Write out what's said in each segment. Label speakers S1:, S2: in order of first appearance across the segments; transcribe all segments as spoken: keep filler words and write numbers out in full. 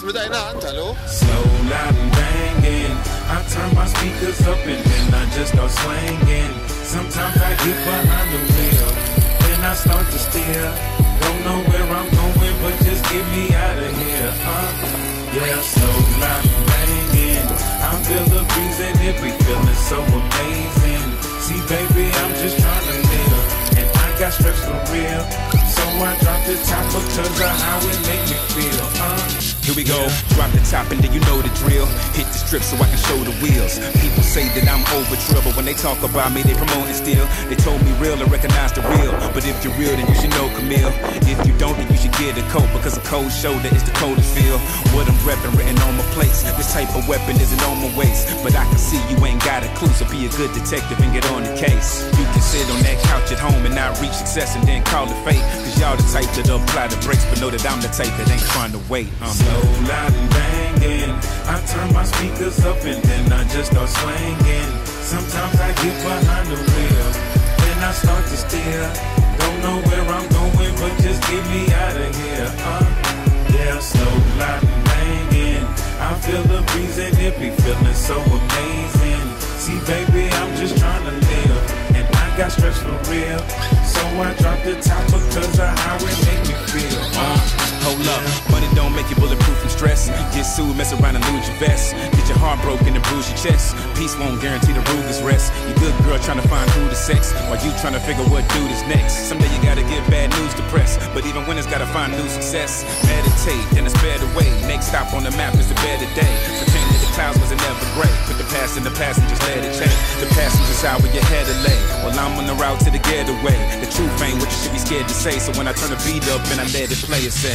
S1: mit einer Hand, hallo?
S2: Slow, loud and banging. I turn my speakers up and then I just start swinging. Sometimes I get behind the wheel, then I start to steer. Don't know where I'm going, but just get me out of here. Uh, yeah, slow, loud and banging. I feel the breeze and it be feeling so amazing. See, baby, I'm just trying to live, and I got stress for real. So I drop the top because of how it make me feel. Uh,
S3: Here we go, drop the top and then you know the drill. Hit the strip so I can show the wheels. People say that I'm over trouble. When they talk about me, they promote it still. They told me real and recognize the real. But if you're real, then you should know Camille. If you don't, then you should get a coat, because a cold shoulder is the coldest feel. What I'm reppin' written on my place. This type of weapon isn't on my waist, but I can see you ain't got a clue, so be a good detective and get on the case. You can sit on that couch at home and not reach success and then call it fate, cause y'all the type that apply the brakes, but know that I'm the type that ain't trying to wait. um.
S2: Slow, loud and banging. I turn my speakers up and then I just start swinging. Sometimes I get behind the wheel, then I start to steer. Don't know where I'm going, but just get me out of here. Uh, yeah, slow, loud and banging. I feel the breeze and it be feeling so amazing. See, baby, I'm just trying to live, and I got stress for real. So I drop the top because of how it make me feel. Uh,
S3: Hold up, money don't make you bulletproof from stress. Get sued, mess around and lose your vest. Get your heart broken and bruise your chest. Peace won't guarantee the ruthless rest. You good girl trying to find who to sex, while you trying to figure what dude is next. Someday you gotta give bad news to press, but even winners gotta find new success. Meditate, then it's better way. Next stop on the map is a better day. Pretend that the clouds wasn't ever gray. Put the past in the past and just let it change. The passenger's out where your head to lay, while I'm on the route to the getaway. The truth ain't what you should be scared to say, so when I turn the beat up and I let it play, it say,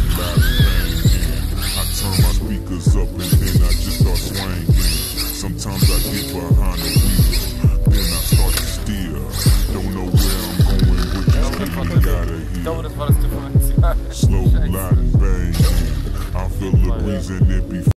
S4: I turn my speakers up and then I just start swinging. Sometimes I get behind the wheel, then I start to steer. Don't know where I'm going, but just get me out of here. Slow, loud and banging. I feel the breeze and it be